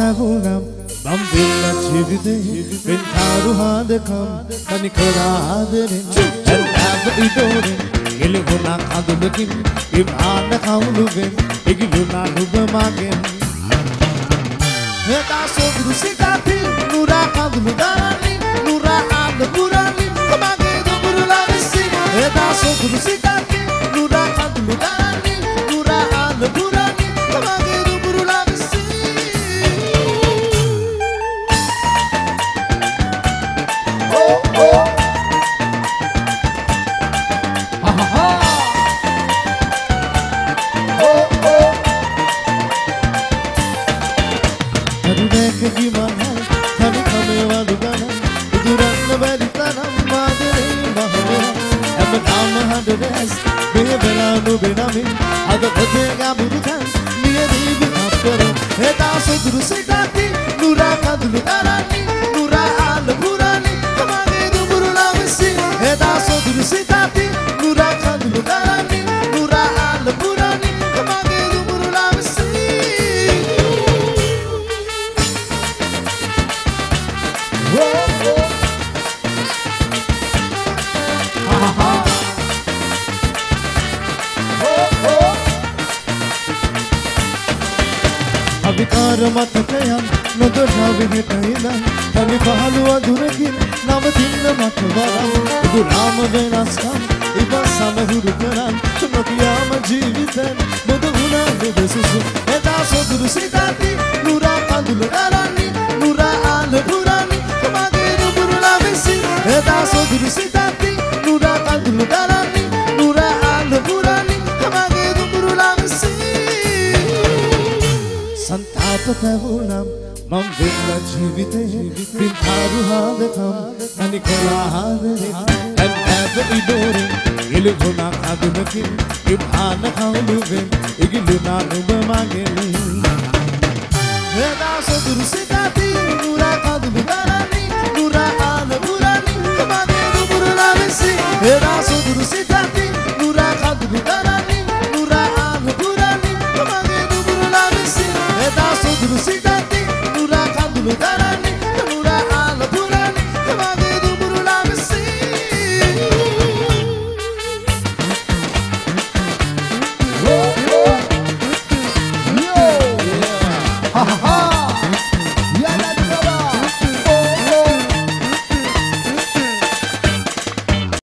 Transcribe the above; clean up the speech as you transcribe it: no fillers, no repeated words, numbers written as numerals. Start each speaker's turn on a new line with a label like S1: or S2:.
S1: පතවුනම් මම් වෙන්න ජීවිතේ වෙන් කාරුහාදකම් තනිකර ආදරෙන් ඇල්ලාව ඉදෝරෙන් එළුණා කඳුලකින් ඉමාන කවුළුවෙන් ඉගිලුණා නුඹ මගෙන් එදා සොදුරු සිතාති නුරා කඳුළු දානි නුරා ආද පුරානි මගේ දුඹුරුලා විසි එදා සොදුරු සිතාති නුරා කඳුළු දානි නුරා ආද පුරානි මගේ දුඹුරුලා විසි මතකයන් නොදොනා විහිටයිලා තනි පහළුව දුරකින් නවතින්න මට වරම් දුරාම වෙනස්කම් ඉවසන හුරු කරන් නොකියාම ජීවිතෙන් මොද වුණා දෙසුසු එදා සොදුරු සිතාති නුරා කඳුළු දාරන්නේ නුරා ආල පුරානි මගේ දුඹුරුලා විසි එදා සොදුරු සිතාති නුරා කඳුළු දාරන්නේ නුරා ආල පුරානි මගේ දුඹුරුලා විසි संताप तवुनम मम विल्ला जीविते बिंधारु हादकम तनिकला हादरे अनैब इदोरे इलुना कादुनकिन इभान खाउलुवेन इगिलुना नुब मागेनि एदा सदुरु सिताती नुरा कादुलु दारानी नुरा आल पुरानी मगे दुबुरुला विसि एदा सदुरु सिताती